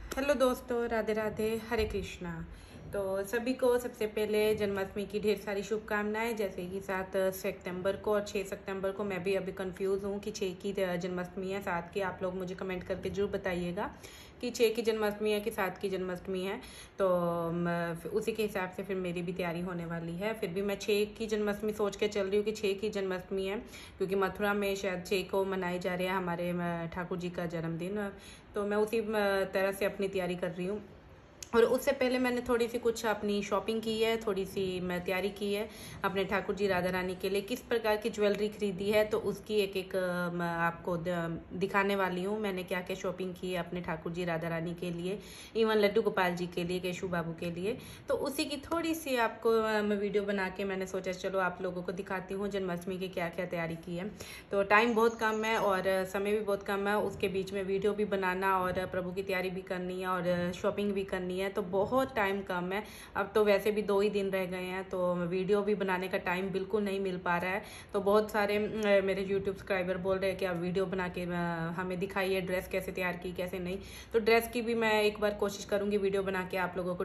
Hello दोस्तों, राधे राधे, हरे कृष्णा। तो सभी को सबसे पहले जन्माष्टमी की ढेर सारी शुभकामनाएं। जैसे कि 7 सितंबर को और 6 सितंबर को, मैं भी अभी कंफ्यूज हूँ कि 6 की जन्माष्टमी है 7 की। आप लोग मुझे कमेंट करके जरूर बताइएगा कि 6 की जन्माष्टमी है कि 7 की जन्माष्टमी है। तो उसी के हिसाब से फिर मेरी भी तैयारी होने वाली है। फिर भी मैं 6 की जन्माष्टमी सोच के चल रही हूँ कि 6 की जन्माष्टमी है, क्योंकि मथुरा में शायद 6 को मनाई जा रही है हमारे ठाकुर जी का जन्मदिन। तो मैं उसी तरह से अपनी तैयारी कर रही हूँ। और उससे पहले मैंने थोड़ी सी कुछ अपनी शॉपिंग की है, थोड़ी सी मैं तैयारी की है अपने ठाकुर जी राधा रानी के लिए। किस प्रकार की ज्वेलरी खरीदी है तो उसकी एक आपको दिखाने वाली हूँ। मैंने क्या क्या शॉपिंग की है अपने ठाकुर जी राधा रानी के लिए, इवन लड्डू गोपाल जी के लिए, केशु बाबू के लिए। तो उसी की थोड़ी सी आपको मैं वीडियो बना के मैंने सोचा चलो आप लोगों को दिखाती हूँ जन्माष्टमी की क्या क्या तैयारी की है। तो टाइम बहुत कम है और समय भी बहुत कम है, उसके बीच में वीडियो भी बनाना और प्रभु की तैयारी भी करनी है और शॉपिंग भी करनी है, तो बहुत टाइम कम है। अब तो वैसे भी 2 ही दिन रह गए हैं, तो वीडियो भी बनाने का टाइम बिल्कुल नहीं मिल पा रहा है। तो बहुत सारे मेरे यूट्यूब सब्सक्राइबर बोल रहे हैं कि आप वीडियो बना के हमें दिखाइए ड्रेस कैसे तैयार की कैसे नहीं। तो ड्रेस की भी मैं एक बार कोशिश करूंगी वीडियो बना के आप लोगों को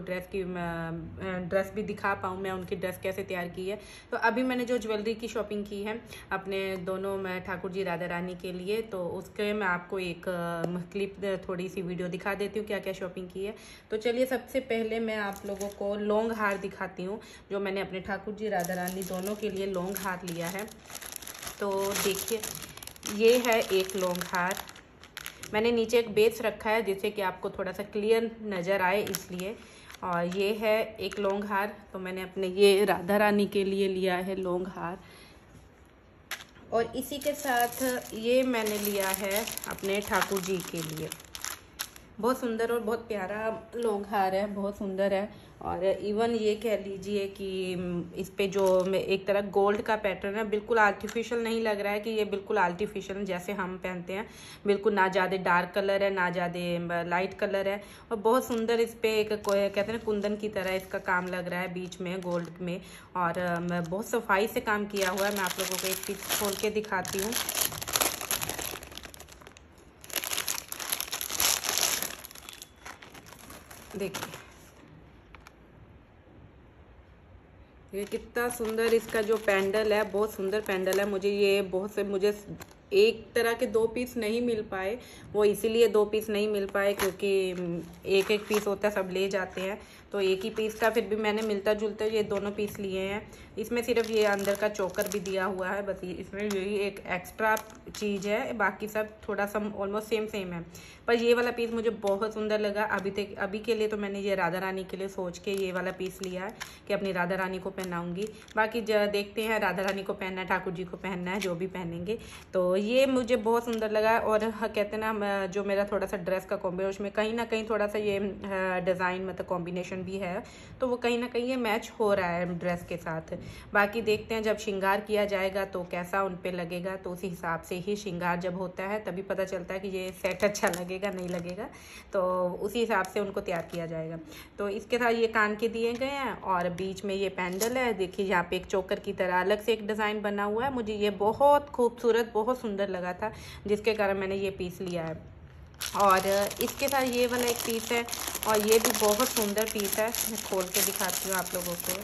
ड्रेस भी दिखा पाऊँ, मैं उनकी ड्रेस कैसे तैयार की है। तो अभी मैंने जो ज्वेलरी की शॉपिंग की है अपने दोनों मैं ठाकुर जी राधा रानी के लिए, तो उसके मैं आपको एक क्लिप थोड़ी सी वीडियो दिखा देती हूँ क्या क्या शॉपिंग की है। तो चलिए सबसे पहले मैं आप लोगों को लॉन्ग हार दिखाती हूँ, जो मैंने अपने ठाकुर जी राधा रानी दोनों के लिए लॉन्ग हार लिया है। तो देखिए, ये है एक लॉन्ग हार। मैंने नीचे एक बेस रखा है जिससे कि आपको थोड़ा सा क्लियर नज़र आए इसलिए। और ये है एक लॉन्ग हार, तो मैंने अपने ये राधा रानी के लिए लिया है लॉन्ग हार। और इसी के साथ ये मैंने लिया है अपने ठाकुर जी के लिए। बहुत सुंदर और बहुत प्यारा लॉन्ग हार है, बहुत सुंदर है। और इवन ये कह लीजिए कि इस पे जो एक तरह गोल्ड का पैटर्न है, बिल्कुल आर्टिफिशियल नहीं लग रहा है कि ये बिल्कुल आर्टिफिशियल जैसे हम पहनते हैं। बिल्कुल ना ज़्यादा डार्क कलर है ना ज़्यादा लाइट कलर है, और बहुत सुंदर इस पे एक कहते हैं ना कुंदन की तरह इसका काम लग रहा है बीच में गोल्ड में। और बहुत सफाई से काम किया हुआ है। मैं आप लोगों को एक पीस खोल के दिखाती हूँ। देखिए ये कितना सुंदर इसका जो पैंडल है, बहुत सुंदर पैंडल है। मुझे एक तरह के 2 पीस नहीं मिल पाए, वो इसीलिए 2 पीस नहीं मिल पाए क्योंकि एक एक पीस होता है, सब ले जाते हैं। तो एक ही पीस था, फिर भी मैंने मिलता जुलता ये दोनों पीस लिए हैं। इसमें सिर्फ ये अंदर का चोकर भी दिया हुआ है, बस इसमें यही एक एक्स्ट्रा चीज़ है, बाकी सब थोड़ा सा ऑलमोस्ट सेम है। पर ये वाला पीस मुझे बहुत सुंदर लगा। अभी के लिए तो मैंने ये राधा रानी के लिए सोच के ये वाला पीस लिया है कि अपनी राधा रानी को पहनाऊंगी। बाकी देखते हैं, राधा रानी को पहनना है, ठाकुर जी को पहनना है, जो भी पहनेंगे। तो ये मुझे बहुत सुंदर लगा। और कहते हैं ना, जो मेरा थोड़ा सा ड्रेस का कॉम्बिनेशन में कहीं ना कहीं थोड़ा सा ये डिज़ाइन मतलब कॉम्बिनेशन भी है, तो वो कहीं ना कहीं ये मैच हो रहा है ड्रेस के साथ। बाकी देखते हैं जब श्रृंगार किया जाएगा तो कैसा उन पे लगेगा, तो उसी हिसाब से ही श्रृंगार जब होता है तभी पता चलता है कि ये सेट अच्छा लगेगा नहीं लगेगा, तो उसी हिसाब से उनको तैयार किया जाएगा। तो इसके साथ ये कान के दिए गए हैं और बीच में ये पैंडल है। देखिए यहाँ पे एक चोकर की तरह अलग से एक डिज़ाइन बना हुआ है। मुझे ये बहुत खूबसूरत बहुत सुंदर लगा था, जिसके कारण मैंने ये पीस लिया है। और इसके साथ ये वाला एक पीस है और ये भी बहुत सुंदर पीस है। मैं खोल के दिखाती हूँ आप लोगों को।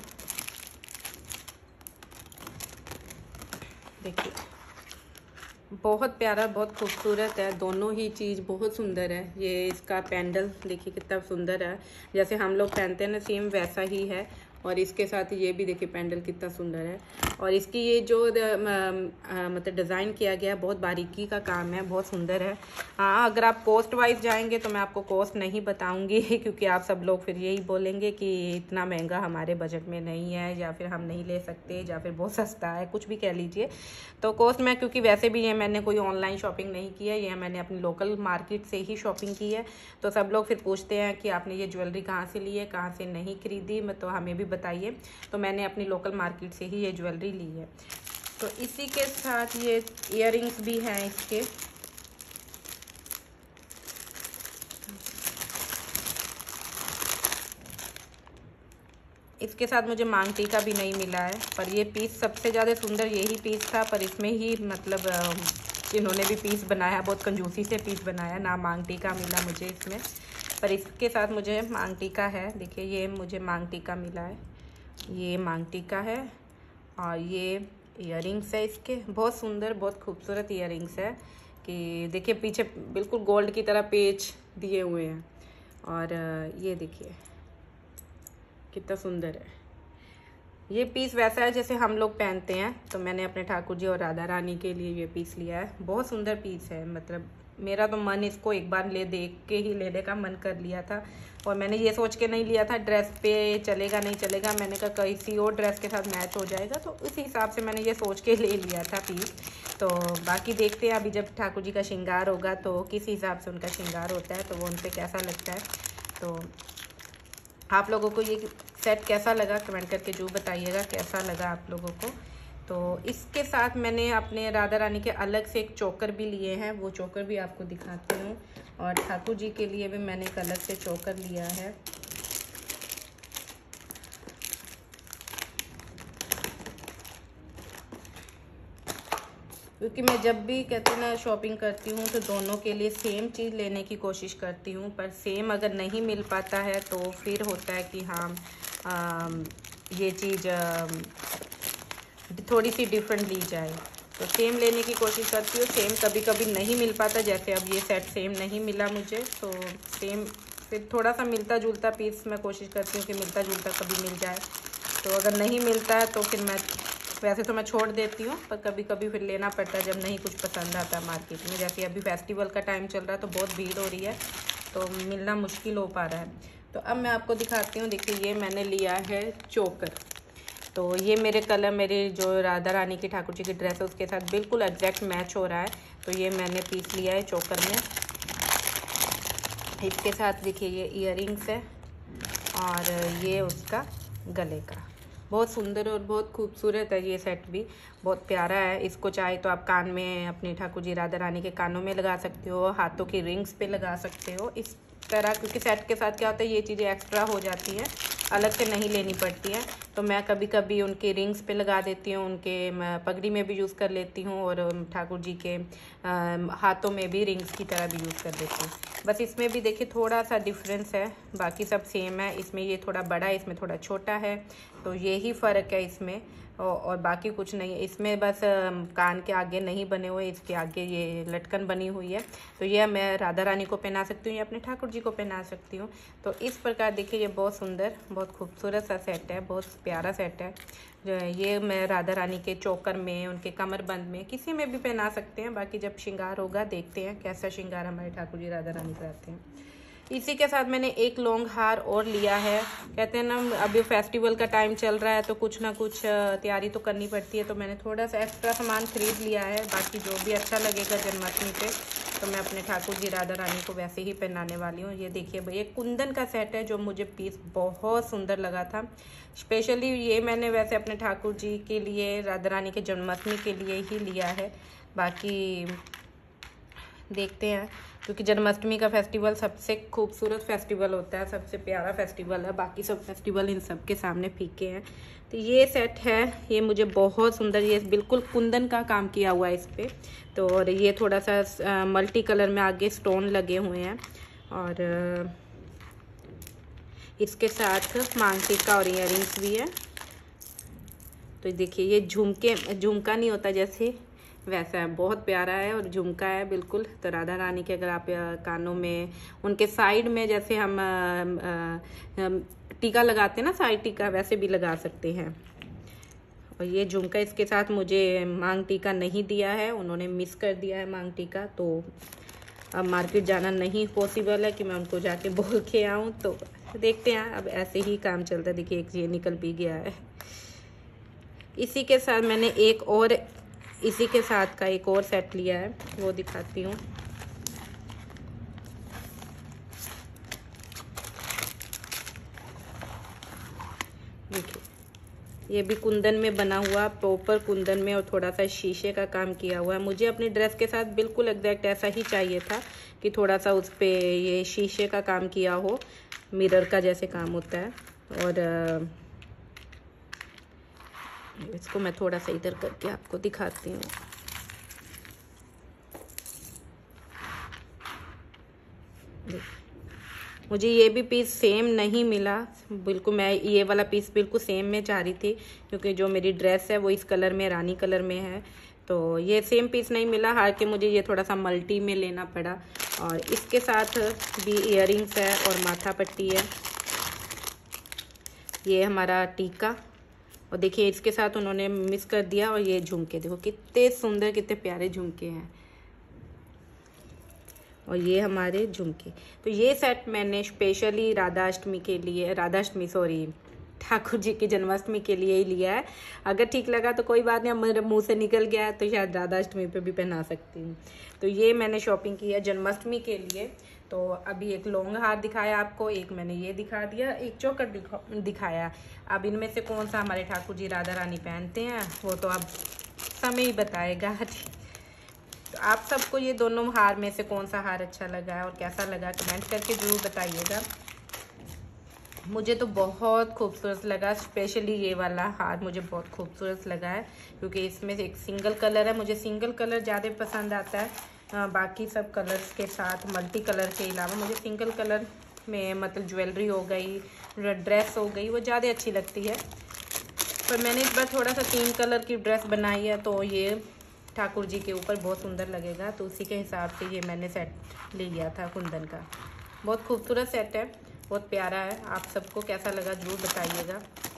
देखिए बहुत प्यारा बहुत खूबसूरत है, दोनों ही चीज़ बहुत सुंदर है। ये इसका पैंडल देखिए कितना सुंदर है, जैसे हम लोग पहनते हैं ना सेम वैसा ही है। और इसके साथ ये भी देखिए पैंडल कितना सुंदर है। और इसकी ये जो मतलब डिज़ाइन किया गया है, बहुत बारीकी का काम है, बहुत सुंदर है। हाँ, अगर आप कॉस्ट वाइज जाएंगे तो मैं आपको कॉस्ट नहीं बताऊंगी क्योंकि आप सब लोग फिर यही बोलेंगे कि इतना महंगा हमारे बजट में नहीं है, या फिर हम नहीं ले सकते, या फिर बहुत सस्ता है, कुछ भी कह लीजिए। तो कॉस्ट में, क्योंकि वैसे भी ये मैंने कोई ऑनलाइन शॉपिंग नहीं की है, ये मैंने अपनी लोकल मार्केट से ही शॉपिंग की है। तो सब लोग फिर पूछते हैं कि आपने ये ज्वेलरी कहाँ से ली है, कहाँ से नहीं खरीदी, तो हमें भी बताइए। तो मैंने अपनी लोकल मार्केट से ही ये ज्वेलरी ली है। तो इसी के साथ ये इयररिंग्स भी हैं इसके। इसके साथ मुझे मांग टीका भी नहीं मिला है, पर ये पीस सबसे ज़्यादा सुंदर यही पीस था। पर इसमें ही मतलब इन्होंने भी पीस बनाया, बहुत कंजूसी से पीस बनाया, ना मांग टीका मिला मुझे इसमें। पर इसके साथ मुझे मांग टीका है। देखिए ये मुझे मांग टीका मिला है, ये मांग टीका है और ये इयररिंग्स है इसके, बहुत सुंदर बहुत खूबसूरत इयररिंग्स है कि देखिए पीछे बिल्कुल गोल्ड की तरह पेच दिए हुए हैं। और ये देखिए कितना सुंदर है। ये पीस वैसा है जैसे हम लोग पहनते हैं, तो मैंने अपने ठाकुर जी और राधा रानी के लिए ये पीस लिया है। बहुत सुंदर पीस है, मतलब मेरा तो मन इसको एक बार देख के ही लेने का मन कर लिया था। और मैंने ये सोच के नहीं लिया था ड्रेस पे चलेगा नहीं चलेगा, मैंने कहा किसी और ड्रेस के साथ मैच हो जाएगा, तो उसी हिसाब से मैंने ये सोच के ले लिया था पीस। तो बाकी देखते हैं अभी जब ठाकुर जी का श्रृंगार होगा तो किस हिसाब से उनका श्रृंगार होता है, तो वो उन पर कैसा लगता है। तो आप लोगों को ये सेट कैसा लगा कमेंट करके जो बताइएगा कैसा लगा आप लोगों को। तो इसके साथ मैंने अपने राधा रानी के अलग से एक चोकर भी लिए हैं, वो चोकर भी आपको दिखाती हूँ। और ठाकुर जी के लिए भी मैंने एक अलग से चोकर लिया है। क्योंकि मैं जब भी कहती ना शॉपिंग करती हूँ तो दोनों के लिए सेम चीज़ लेने की कोशिश करती हूँ, पर सेम अगर नहीं मिल पाता है तो फिर होता है कि हाँ ये चीज़ थोड़ी सी डिफरेंट ली जाए, तो सेम लेने की कोशिश करती हूँ। सेम कभी कभी नहीं मिल पाता, जैसे अब ये सेट सेम नहीं मिला मुझे, तो सेम फिर थोड़ा सा मिलता जुलता पीस मैं कोशिश करती हूँ कि मिलता जुलता कभी मिल जाए। तो अगर नहीं मिलता है तो फिर मैं वैसे तो मैं छोड़ देती हूँ, पर कभी कभी फिर लेना पड़ता है जब नहीं कुछ पसंद आता मार्केट में। जैसे अभी फेस्टिवल का टाइम चल रहा है तो बहुत भीड़ हो रही है, तो मिलना मुश्किल हो पा रहा है। तो अब मैं आपको दिखाती हूँ। देखिए ये मैंने लिया है चोकर, तो ये मेरे कलर मेरी जो राधा रानी की ठाकुर जी की ड्रेस है उसके साथ बिल्कुल एग्जैक्ट मैच हो रहा है, तो ये मैंने पीस लिया है चोकर में। इसके साथ देखिए ये इयररिंग्स है और ये उसका गले का, बहुत सुंदर और बहुत खूबसूरत है। ये सेट भी बहुत प्यारा है। इसको चाहे तो आप कान में अपनी ठाकुर जी राधा रानी के कानों में लगा सकते हो, हाथों की रिंग्स पे लगा सकते हो इस तरह, क्योंकि सेट के साथ क्या होता है ये चीज़ें एक्स्ट्रा हो जाती हैं, अलग से नहीं लेनी पड़ती हैं। तो मैं कभी कभी उनके रिंग्स पे लगा देती हूँ, उनके पगड़ी में भी यूज़ कर लेती हूँ और ठाकुर जी के हाथों में भी रिंग्स की तरह भी यूज़ कर देती हूँ। बस इसमें भी देखिए थोड़ा सा डिफरेंस है, बाकी सब सेम है। इसमें ये थोड़ा बड़ा है, इसमें थोड़ा छोटा है, तो यही फ़र्क है इसमें और बाकी कुछ नहीं है। इसमें बस कान के आगे नहीं बने हुए, इसके आगे ये लटकन बनी हुई है, तो ये मैं राधा रानी को पहना सकती हूँ या अपने ठाकुर जी को पहना सकती हूँ। तो इस प्रकार देखिए ये बहुत सुंदर बहुत खूबसूरत सा सेट है, बहुत प्यारा सेट है। ये मैं राधा रानी के चोकर में, उनके कमरबंद में, किसी में भी पहना सकते हैं। बाकी जब श्रृंगार होगा देखते हैं कैसा श्रृंगार हमारे ठाकुर जी राधा रानी कराते हैं। इसी के साथ मैंने एक लॉन्ग हार और लिया है। कहते हैं ना अभी फेस्टिवल का टाइम चल रहा है तो कुछ ना कुछ तैयारी तो करनी पड़ती है, तो मैंने थोड़ा सा एक्स्ट्रा सामान खरीद लिया है। बाकी जो भी अच्छा लगेगा जन्माष्टमी पे तो मैं अपने ठाकुर जी राधा रानी को वैसे ही पहनाने वाली हूँ। ये देखिए भाई एक कुंदन का सेट है जो मुझे पीस बहुत सुंदर लगा था। स्पेशली ये मैंने वैसे अपने ठाकुर जी के लिए राधा रानी के जन्माष्टमी के लिए ही लिया है। बाकी देखते हैं, क्योंकि जन्माष्टमी का फेस्टिवल सबसे खूबसूरत फेस्टिवल होता है, सबसे प्यारा फेस्टिवल है। बाकी सब फेस्टिवल इन सब के सामने फीके हैं। तो ये सेट है, ये मुझे बहुत सुंदर, ये बिल्कुल कुंदन का काम किया हुआ है इस पर। तो और ये थोड़ा सा मल्टी कलर में आगे स्टोन लगे हुए हैं और इसके साथ मांग टीका और इयररिंग्स भी है। तो देखिए ये झुमका नहीं होता जैसे वैसा है, बहुत प्यारा है और झुमका है बिल्कुल। तो राधा रानी के अगर आप कानों में, उनके साइड में जैसे हम टीका लगाते हैं ना, साइड टीका, वैसे भी लगा सकते हैं। और ये झुमका इसके साथ मुझे मांग टीका नहीं दिया है, उन्होंने मिस कर दिया है मांग टीका। तो अब मार्केट जाना नहीं पॉसिबल है कि मैं उनको जाके बोल के आऊँ, तो देखते हैं। अब ऐसे ही काम चलता है। देखिए एक ये निकल भी गया है। इसी के साथ मैंने इसी के साथ का एक और सेट लिया है, वो दिखाती हूँ। देखिए ये भी कुंदन में बना हुआ, प्रॉपर कुंदन में, और थोड़ा सा शीशे का काम किया हुआ है। मुझे अपनी ड्रेस के साथ बिल्कुल एग्जैक्ट ऐसा ही चाहिए था कि थोड़ा सा उस पे ये शीशे का काम किया हो, मिरर का जैसे काम होता है। और इसको मैं थोड़ा सा इधर करके आपको दिखाती हूँ। मुझे ये भी पीस सेम नहीं मिला बिल्कुल। मैं ये वाला पीस बिल्कुल सेम में चाह रही थी, क्योंकि जो मेरी ड्रेस है वो इस कलर में, रानी कलर में है, तो ये सेम पीस नहीं मिला। हार के मुझे ये थोड़ा सा मल्टी में लेना पड़ा। और इसके साथ भी इयररिंग्स है और माथा पट्टी है। ये हमारा टीका, और देखिए इसके साथ उन्होंने मिक्स कर दिया। और ये झुमके देखो कितने सुंदर, कितने प्यारे झुमके हैं। और ये हमारे झुमके, तो ये सेट मैंने स्पेशली ठाकुर जी की जन्माष्टमी के लिए ही लिया है। अगर ठीक लगा तो कोई बात नहीं, मेरे मुंह से निकल गया है तो शायद राधाष्टमी पे भी पहना सकती हूँ। तो ये मैंने शॉपिंग की है जन्माष्टमी के लिए। तो अभी एक लॉन्ग हार दिखाया आपको, एक मैंने ये दिखा दिया, एक चौकर दिखाया। अब इनमें से कौन सा हमारे ठाकुर जी राधा रानी पहनते हैं वो तो अब समय ही बताएगा। तो आप सबको ये दोनों हार में से कौन सा हार अच्छा लगा है और कैसा लगा कमेंट करके ज़रूर बताइएगा। मुझे तो बहुत खूबसूरत लगा, स्पेशली ये वाला हार मुझे बहुत खूबसूरत लगा है, क्योंकि इसमें एक सिंगल कलर है। मुझे सिंगल कलर ज़्यादा पसंद आता है, बाकी सब कलर्स के साथ मल्टी कलर के अलावा मुझे सिंगल कलर में मतलब ज्वेलरी हो गई, ड्रेस हो गई, वो ज़्यादा अच्छी लगती है। पर मैंने इस बार थोड़ा सा 3 कलर की ड्रेस बनाई है, तो ये ठाकुर जी के ऊपर बहुत सुंदर लगेगा, तो उसी के हिसाब से ये मैंने सेट ले लिया था कुंदन का। बहुत खूबसूरत सेट है, बहुत प्यारा है। आप सबको कैसा लगा जरूर बताइएगा।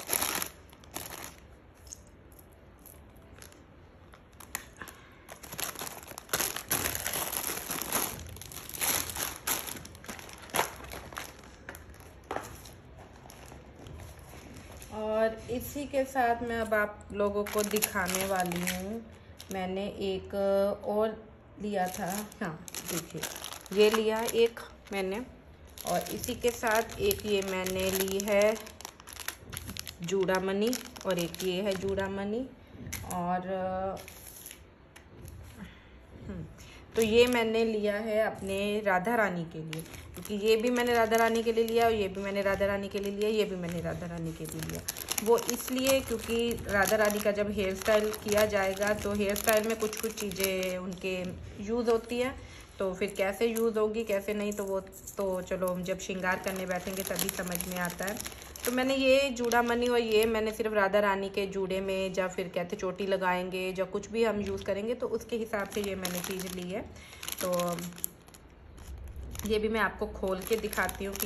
और इसी के साथ मैं अब आप लोगों को दिखाने वाली हूँ, मैंने एक और लिया था। हाँ देखिए ये लिया एक मैंने, और इसी के साथ एक ये मैंने ली है जूड़ामणि, और एक ये है जूड़ामणि। और तो ये मैंने लिया है अपने राधा रानी के लिए, क्योंकि ये भी मैंने राधा रानी के लिए लिया और ये भी मैंने राधा रानी के लिए लिया, ये भी मैंने राधा रानी के लिए लिया। वो इसलिए क्योंकि राधा रानी का जब हेयर स्टाइल किया जाएगा तो हेयर स्टाइल में कुछ कुछ चीज़ें उनके यूज़ होती है, तो फिर कैसे यूज़ होगी कैसे नहीं तो वो तो चलो हम जब श्रृंगार करने बैठेंगे तभी समझ में आता है। तो मैंने ये जूड़ामणि और ये मैंने सिर्फ राधा रानी के जूड़े में, या फिर कहते चोटी लगाएंगे, या कुछ भी हम यूज़ करेंगे तो उसके हिसाब से ये मैंने चीज़ ली है। तो ये भी मैं आपको खोल के दिखाती हूँ कि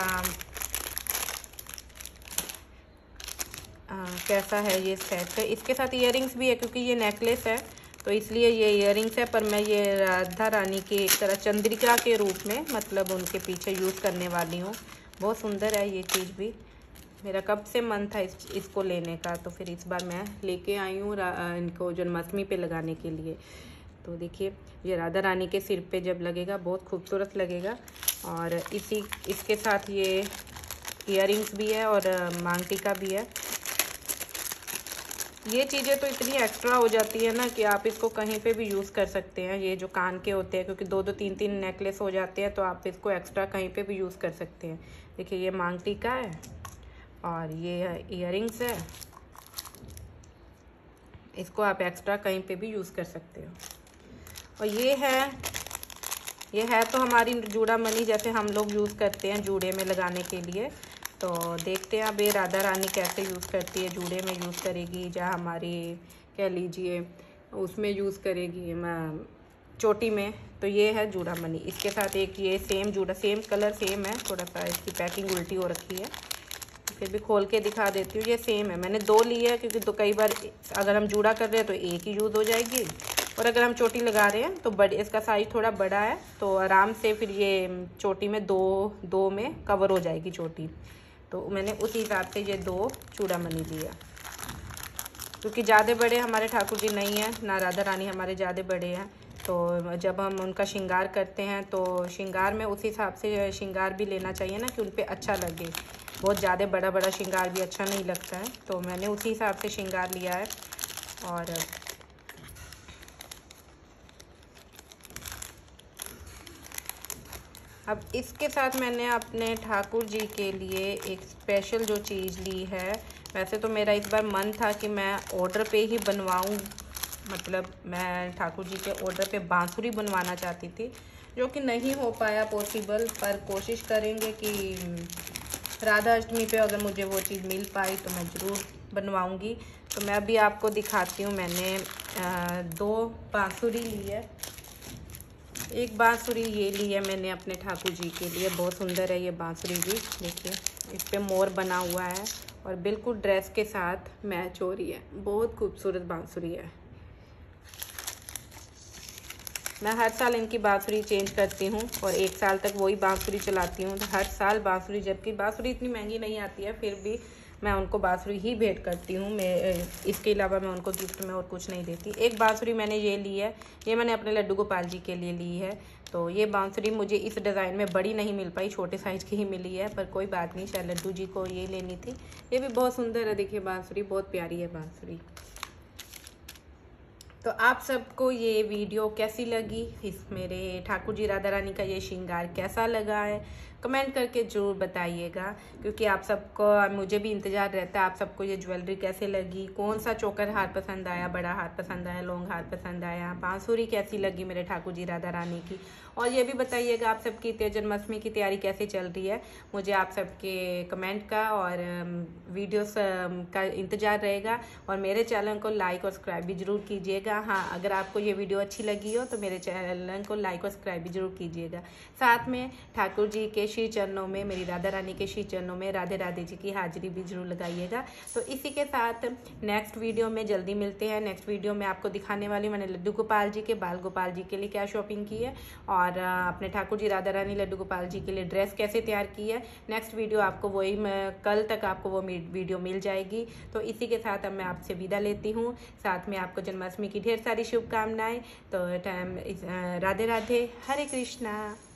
कैसा है ये सेट है। इसके साथ इयररिंग्स भी है, क्योंकि ये नेकलेस है तो इसलिए ये इयररिंग्स है, पर मैं ये राधा रानी की एक तरह चंद्रिका के रूप में मतलब उनके पीछे यूज़ करने वाली हूँ। बहुत सुंदर है ये चीज़ भी, मेरा कब से मन था इसको लेने का, तो फिर इस बार मैं लेके आई हूँ इनको जन्माष्टमी पे लगाने के लिए। तो देखिए ये राधा रानी के सिर पे जब लगेगा बहुत खूबसूरत लगेगा। और इसके साथ ये इयररिंग्स भी है और मांग टीका भी है। ये चीज़ें तो इतनी एक्स्ट्रा हो जाती है ना कि आप इसको कहीं पे भी यूज़ कर सकते हैं। ये जो कान के होते हैं, क्योंकि 2-2 3-3 नेकलेस हो जाते हैं, तो आप इसको एक्स्ट्रा कहीं पे भी यूज़ कर सकते हैं। देखिए ये मांग टीका है और ये इयररिंग्स है, इसको आप एक्स्ट्रा कहीं पे भी यूज़ कर सकते हो। और ये है तो हमारी जूड़ामणि, जैसे हम लोग यूज़ करते हैं जूड़े में लगाने के लिए। तो देखते हैं अब ये राधा रानी कैसे यूज़ करती है, जूड़े में यूज़ करेगी या हमारी कह लीजिए उसमें यूज़ करेगी चोटी में। तो ये है जूड़ामणि, इसके साथ एक ये सेम कलर सेम है, थोड़ा सा इसकी पैकिंग उल्टी हो रखी है, फिर भी खोल के दिखा देती हूँ। ये सेम है, मैंने 2 ली है क्योंकि तो कई बार अगर हम जूड़ा कर रहे हैं तो एक ही यूज़ हो जाएगी, और अगर हम चोटी लगा रहे हैं तो इसका साइज थोड़ा बड़ा है, तो आराम से फिर ये चोटी में दो में कवर हो जाएगी चोटी। तो मैंने उसी हिसाब से ये 2 चूड़ामणि लिया, क्योंकि ज़्यादा बड़े हमारे ठाकुर जी नहीं हैं, ना राधा रानी हमारे ज़्यादा बड़े हैं। तो जब हम उनका श्रृंगार करते हैं तो श्रृंगार में उस हिसाब से श्रृंगार भी लेना चाहिए ना, कि उन पर अच्छा लगे। बहुत ज़्यादा बड़ा श्रृंगार भी अच्छा नहीं लगता है, तो मैंने उसी हिसाब से श्रृंगार लिया है। और अब इसके साथ मैंने अपने ठाकुर जी के लिए एक स्पेशल जो चीज़ ली है। वैसे तो मेरा इस बार मन था कि मैं ऑर्डर पे ही बनवाऊं, मतलब मैं ठाकुर जी के ऑर्डर पे बांसुरी बनवाना चाहती थी, जो कि नहीं हो पाया पॉसिबल, पर कोशिश करेंगे कि राधा अष्टमी पे अगर मुझे वो चीज़ मिल पाई तो मैं ज़रूर बनवाऊंगी। तो मैं अभी आपको दिखाती हूँ। मैंने 2 बांसुरी ली है। एक बांसुरी ये ली है मैंने अपने ठाकुर जी के लिए। बहुत सुंदर है ये बांसुरी भी, देखिए इस पे मोर बना हुआ है और बिल्कुल ड्रेस के साथ मैच हो रही है। बहुत खूबसूरत बांसुरी है। मैं हर साल इनकी बांसुरी चेंज करती हूँ और 1 साल तक वही बांसुरी चलाती हूँ। तो हर साल बांसुरी, जबकि बांसुरी इतनी महंगी नहीं आती है, फिर भी मैं उनको बांसुरी ही भेंट करती हूँ। मैं इसके अलावा मैं उनको गिफ्ट में और कुछ नहीं देती। एक बांसुरी मैंने ये ली है, ये मैंने अपने लड्डू गोपाल जी के लिए ली है। तो ये बांसुरी मुझे इस डिज़ाइन में बड़ी नहीं मिल पाई, छोटे साइज़ की ही मिली है, पर कोई बात नहीं, शायद लड्डू जी को ये लेनी थी। ये भी बहुत सुंदर है, देखिए बांसुरी बहुत प्यारी है बांसुरी। तो आप सबको ये वीडियो कैसी लगी, इस मेरे ठाकुर जी राधा रानी का ये श्रृंगार कैसा लगा है, कमेंट करके ज़रूर बताइएगा, क्योंकि आप सबको, मुझे भी इंतज़ार रहता है आप सबको ये ज्वेलरी कैसे लगी, कौन सा चोकर हार पसंद आया, बड़ा हार पसंद आया, लॉन्ग हार पसंद आया, बांसुरी कैसी लगी मेरे ठाकुर जी राधा रानी की। और ये भी बताइएगा आप सबकी जन्माष्टमी की तैयारी कैसे चल रही है। मुझे आप सबके कमेंट का और वीडियोस का इंतज़ार रहेगा। और मेरे चैनल को लाइक और सब्सक्राइब भी ज़रूर कीजिएगा। हाँ, अगर आपको ये वीडियो अच्छी लगी हो तो मेरे चैनल को लाइक और सब्सक्राइब भी जरूर कीजिएगा। साथ में ठाकुर जी के श्री चरणों में, मेरी राधा रानी के श्री चरणों में राधे राधे जी की हाजिरी भी जरूर लगाइएगा। तो इसी के साथ नेक्स्ट वीडियो में जल्दी मिलते हैं। नेक्स्ट वीडियो में आपको दिखाने वाली मैंने लड्डू गोपाल जी के, बाल गोपाल जी के लिए क्या शॉपिंग की है और अपने ठाकुर जी राधा रानी लड्डू गोपाल जी के लिए ड्रेस कैसे तैयार की है। नेक्स्ट वीडियो आपको वही, कल तक आपको वो वीडियो मिल जाएगी। तो इसी के साथ अब मैं आपसे विदा लेती हूँ। साथ में आपको जन्माष्टमी की ढेर सारी शुभकामनाएं। तो राधे राधे, हरे कृष्णा।